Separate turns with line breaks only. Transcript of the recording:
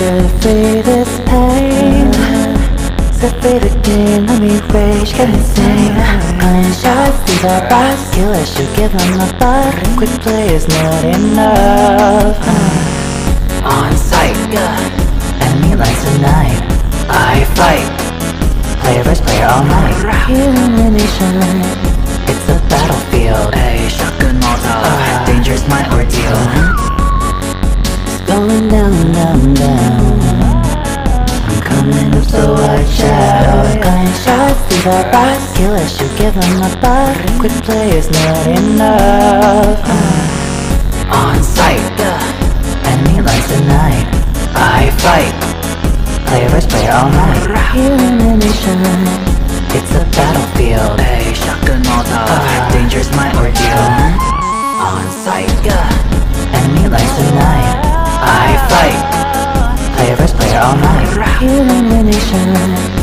Set free this pain. Set free the game, let me rage, get insane. Calling shots, these are bots. Killer should give them a buck. Quick play is not enough. On sight, enemy lines tonight. I fight, player vs player all night. Elimination, it's a battlefield.
Hey, shotgun molotov, danger's my ordeal.
It's going down, down, down. I'm coming up, so watch out. Calling shots, these are bots. Killer should give them a buck. Quick play is not enough.
On sight,
enemy lines tonight.
I fight,
player vs player all night. Elimination, it's a battlefield.
Hey, shotgun molotov, danger's my ordeal.
On sight, enemy lines tonight.
I fight,
player vs player all night. Elimination.